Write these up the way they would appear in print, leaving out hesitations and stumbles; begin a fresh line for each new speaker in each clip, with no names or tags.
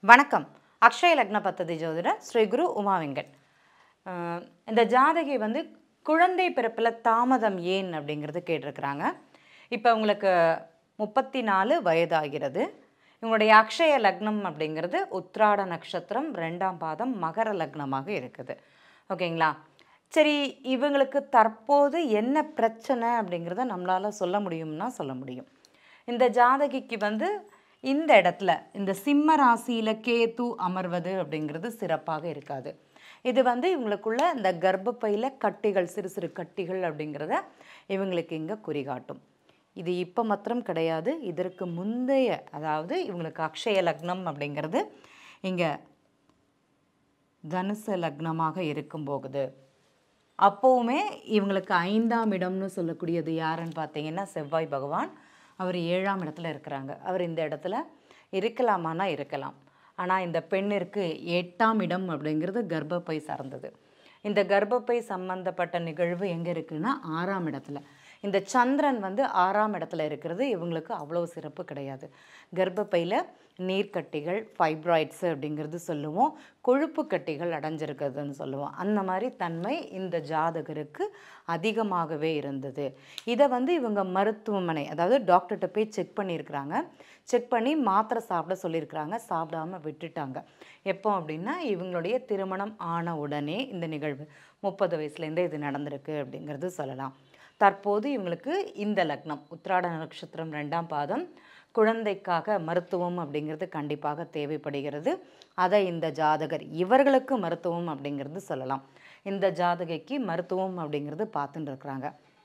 வணக்கம். அக்ஷய லக்ன பத்ததி ஜோதிடர் ஸ்ரீ குரு உமா வெங்கட். இந்த ஜாதகி வந்து குழந்தை பிறப்பில் தாமதம் ஏன் அப்படிங்கிறது கேட்டிருக்கிறாங்க. இப்போ உங்களுக்கு 34 வயதாகிறது. இவங்களுடைய அக்ஷய லக்னம் அப்படிங்கிறது உத்திராட நட்சத்திரம் 2ஆம் பாதம் மகர லக்னமாக இருக்குது. ஓகேங்களா? சரி, இவங்களுக்கு தற்போது என்ன பிரச்சனை அப்படிங்கிறத நம்மளால் சொல்ல முடியும்னா சொல்ல முடியும். இந்த ஜாதகிக்கு வந்து இந்த இடத்துல இந்த சிம்ம ராசியில் கேது அமர்வது அப்படிங்கிறது சிறப்பாக இருக்காது. இது வந்து இவங்களுக்குள்ள இந்த கர்ப்பப்பையில் கட்டிகள், சிறு சிறு கட்டிகள் அப்படிங்கிறத இவங்களுக்கு இங்கே குறிகாட்டும். இது இப்போ மாத்திரம் கிடையாது, இதற்கு முந்தைய, அதாவது இவங்களுக்கு அக்ஷய லக்னம் அப்படிங்கிறது இங்கே தனுசு லக்னமாக இருக்கும் போகுது. அப்போவுமே இவங்களுக்கு 5ஆம் இடம்னு சொல்லக்கூடியது யாருன்னு பார்த்தீங்கன்னா செவ்வாய் பகவான். அவர் 7ஆம் இடத்துல இருக்கிறாங்க. அவர் இந்த இடத்துல இருக்கலாமானா இருக்கலாம். ஆனால் இந்த பெண்ணிற்கு 8ஆம் இடம் அப்படிங்கிறது கர்ப்பப்பை சார்ந்தது. இந்த கர்ப்பப்பை சம்பந்தப்பட்ட நிகழ்வு எங்கே இருக்குன்னா 6ஆம் இடத்துல. இந்த சந்திரன் வந்து 6ஆம் இடத்துல இருக்கிறது இவங்களுக்கு அவ்வளோ சிறப்பு கிடையாது. கர்ப்பப்பையில் நீர்க்கட்டிகள், ஃபைப்ராய்ட்ஸு அப்படிங்கிறது சொல்லுவோம், கொழுப்பு கட்டிகள் அடைஞ்சிருக்கிறதுன்னு சொல்லுவோம். அந்த மாதிரி தன்மை இந்த ஜாதகருக்கு அதிகமாகவே இருந்தது. இதை வந்து இவங்க மருத்துவமனை, அதாவது டாக்டர்கிட்ட போய் செக் பண்ணியிருக்கிறாங்க. செக் பண்ணி மாத்திரை சாப்பிட சொல்லியிருக்கிறாங்க, சாப்பிடாமல் விட்டுட்டாங்க. எப்போ அப்படின்னா இவங்களுடைய திருமணம் ஆன உடனே இந்த நிகழ்வு 30 வயசுலேருந்தே இது நடந்திருக்கு அப்படிங்கிறது சொல்லலாம். தற்போது இவங்களுக்கு இந்த லக்னம் உத்திராட நட்சத்திரம் 2ஆம் பாதம், குழந்தைக்காக மருத்துவம் அப்படிங்கிறது கண்டிப்பாக தேவைப்படுகிறது. அதை இந்த ஜாதகர் இவர்களுக்கு மருத்துவம் அப்படிங்கிறது சொல்லலாம். இந்த ஜாதகைக்கு மருத்துவம் அப்படிங்கிறது பார்த்துட்டு இருக்கிறாங்க.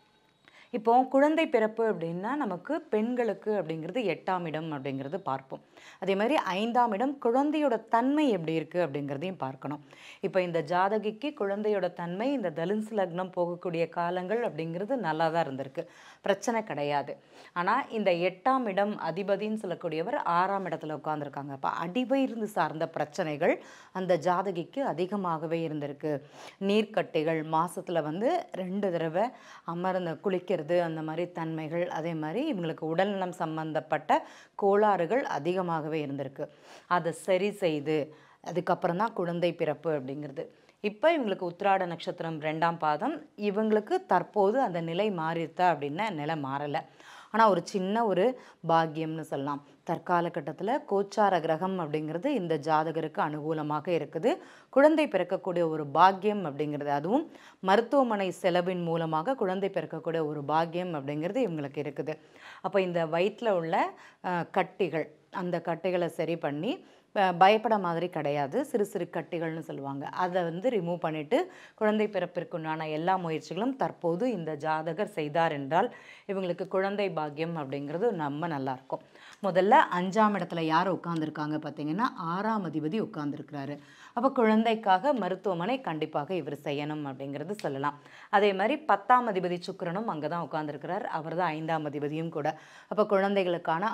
இப்போ குழந்தை பிறப்பு அப்படின்னா நமக்கு பெண்களுக்கு அப்படிங்கிறது 8ஆம் இடம் அப்படிங்கிறது பார்ப்போம். அதே மாதிரி 5ஆம் இடம் குழந்தையோட தன்மை எப்படி இருக்குது அப்படிங்கிறதையும் பார்க்கணும். இப்போ இந்த ஜாதகிக்கு குழந்தையோட தன்மை இந்த தனுசு லக்னம் போகக்கூடிய காலங்கள் அப்படிங்கிறது நல்லா தான் இருந்திருக்கு, பிரச்சனை கிடையாது. ஆனால் இந்த 8ஆம் இடம் அதிபதின்னு சொல்லக்கூடியவர் 6ஆம் இடத்துல உட்காந்துருக்காங்க. அப்போ அடிவயிறு சார்ந்த பிரச்சனைகள் அந்த ஜாதகிக்கு அதிகமாகவே இருந்திருக்கு. நீர்க்கட்டிகள் மாதத்தில் வந்து 2 தடவை அமர்ந்து குளிக்கிறது, அந்த மாதிரி தன்மைகள், அதே மாதிரி இவங்களுக்கு உடல்நலம் சம்பந்தப்பட்ட கோளாறுகள் அதிகமாகவே இருந்திருக்கு. அதை சரி செய்து அதுக்கப்புறம் தான் குழந்தை பிறப்பு அப்படிங்கிறது. இப்போ இவங்களுக்கு உத்திராட நட்சத்திரம் 2ஆம் பாதம், இவங்களுக்கு தற்போது அந்த நிலை மாறிடுதா அப்படின்னா நிலை மாறலை. ஆனால் ஒரு சின்ன ஒரு பாக்கியம்னு சொல்லலாம். தற்கால கட்டத்தில் கோச்சார கிரகம் அப்படிங்கிறது இந்த ஜாதகருக்கு அனுகூலமாக இருக்குது. குழந்தை பிறக்கக்கூடிய ஒரு பாக்கியம் அப்படிங்கிறது, அதுவும் மருத்துவமனை செலவின் மூலமாக குழந்தை பிறக்கக்கூடிய ஒரு பாக்கியம் அப்படிங்கிறது இவங்களுக்கு இருக்குது. அப்போ இந்த வயிற்றில் உள்ள கட்டிகள், அந்த கட்டிகளை சரி பண்ணி, பயப்பட மாதிரி கிடையாது, சிறு சிறு கட்டிகள்னு சொல்லுவாங்க, அதை வந்து ரிமூவ் பண்ணிவிட்டு குழந்தை பிறப்பிற்குண்டான எல்லா முயற்சிகளும் தற்போது இந்த ஜாதகர் செய்தார் என்றால் இவங்களுக்கு குழந்தை பாக்கியம் அப்படிங்கிறது ரொம்ப நல்லாயிருக்கும். முதல்ல 5ஆம் இடத்துல யார் உட்காந்துருக்காங்க பார்த்தீங்கன்னா 6ஆம் அதிபதி உட்காந்துருக்கிறாரு. அப்போ குழந்தைக்காக மருத்துவமனை கண்டிப்பாக இவர் செய்யணும் அப்படிங்கிறது சொல்லலாம். அதே மாதிரி 10ஆம் அதிபதி சுக்கிரனும் அங்கே தான் உட்காந்துருக்கிறார், அவர் தான் 5ஆம் அதிபதியும் கூட. அப்போ குழந்தைகளுக்கான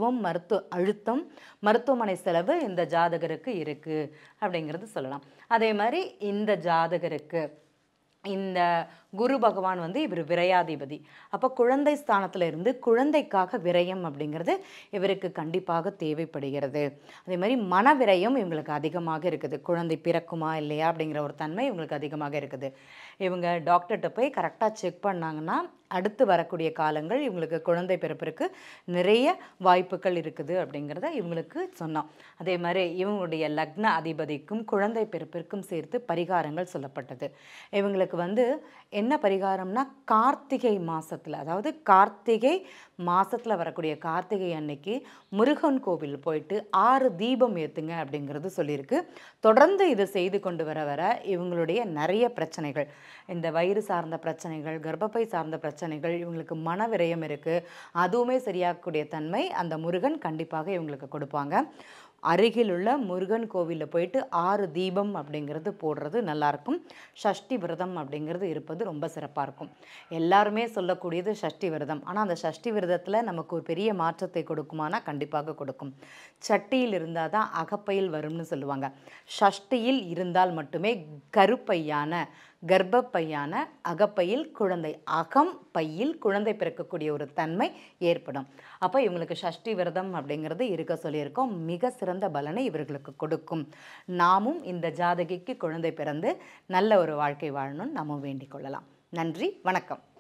அழுத்தம் மருத்துவமனை செலவு இந்த ஜாதகருக்கு இருக்குது அப்படிங்கிறது சொல்லலாம். அதே மாதிரி இந்த ஜாதகருக்கு இந்த குரு பகவான் வந்து இவர் விரையாதிபதி. அப்போ குழந்தை ஸ்தானத்தில் இருந்து குழந்தைக்காக விரயம் அப்படிங்கிறது இவருக்கு கண்டிப்பாக தேவைப்படுகிறது. அதே மாதிரி மன விரயம் இவங்களுக்கு அதிகமாக இருக்குது. குழந்தை பிறக்குமா இல்லையா அப்படிங்கிற ஒரு தன்மை இவங்களுக்கு அதிகமாக இருக்குது. இவங்க டாக்டர்கிட்ட போய் கரெக்டாக செக் பண்ணாங்கன்னா அடுத்து வரக்கூடிய காலங்கள் இவங்களுக்கு குழந்தை பிறப்பிற்கு நிறைய வாய்ப்புகள் இருக்குது அப்படிங்கிறத இவங்களுக்கு சொன்னோம். அதே மாதிரி இவங்களுடைய லக்ன அதிபதிக்கும் குழந்தை பிறப்பிற்கும் சேர்த்து பரிகாரங்கள் சொல்லப்பட்டது. இவங்களுக்கு வந்து என்ன பரிகாரம்னா கார்த்திகை மாதத்தில், அதாவது கார்த்திகை மாதத்தில் வரக்கூடிய கார்த்திகை அன்னைக்கு முருகன் கோவில் போயிட்டு 6 தீபம் ஏற்றுங்க அப்படிங்கிறது சொல்லியிருக்கு. தொடர்ந்து இது செய்து கொண்டு வர வர இவங்களுடைய நிறைய பிரச்சனைகள், இந்த வயிறு சார்ந்த பிரச்சனைகள், கர்ப்பப்பை சார்ந்த பிரச்சனைகள், இவங்களுக்கு மன விரயம் இருக்குது, அதுவுமே சரியாகக்கூடிய தன்மை அந்த முருகன் கண்டிப்பாக இவங்களுக்கு கொடுப்பாங்க. அருகில் உள்ள முருகன் கோவிலில் போயிட்டு 6 தீபம் அப்படிங்கிறது போடுறது நல்லாயிருக்கும். சஷ்டி விரதம் அப்படிங்கிறது இருப்பது ரொம்ப சிறப்பாக இருக்கும். எல்லாருமே சொல்லக்கூடியது சஷ்டி விரதம். ஆனால் அந்த சஷ்டி விரதத்தில் நமக்கு ஒரு பெரிய மாற்றத்தை கொடுக்குமானா கண்டிப்பாக கொடுக்கும். சட்டியில் இருந்தால் தான் அகப்பையில் வரும்னு சொல்லுவாங்க. சஷ்டியில் இருந்தால் மட்டுமே கருப்பையான கர்ப்பப்பையான அகப்பையில் குழந்தை, அகம் பையில் குழந்தை பிறக்கக்கூடிய ஒரு தன்மை ஏற்படும். அப்போ இவங்களுக்கு சஷ்டி விரதம் அப்படிங்கிறது இருக்க சொல்லியிருக்கோம். மிக சிறந்த பலனை இவர்களுக்கு கொடுக்கும். நாமும் இந்த ஜாதகிக்கு குழந்தை பிறந்து நல்ல ஒரு வாழ்க்கை வாழணும்னு நாமும் வேண்டிக் கொள்ளலாம். நன்றி, வணக்கம்.